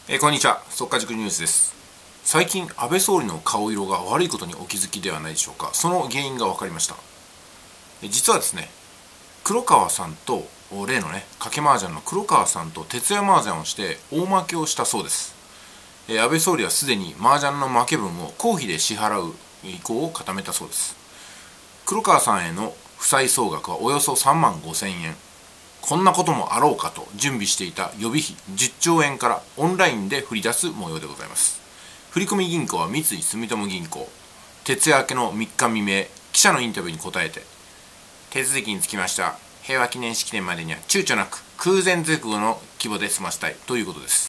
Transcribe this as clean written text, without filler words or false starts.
こんにちは、速稼塾ニュースです。最近、安倍総理の顔色が悪いことにお気づきではないでしょうか。その原因が分かりました。実はですね、黒川さんと、例のね、賭け麻雀の黒川さんと徹夜麻雀をして大負けをしたそうです。安倍総理はすでに麻雀の負け分を公費で支払う意向を固めたそうです。黒川さんへの負債総額はおよそ3万5000円。こんなこともあろうかと準備していた予備費10兆円からオンラインで振り出す模様でございます。振込銀行は三井住友銀行。徹夜明けの3日未明、記者のインタビューに答えて、手続きにつきましては平和記念式典までには躊躇なく空前絶後の規模で済ませたいということです。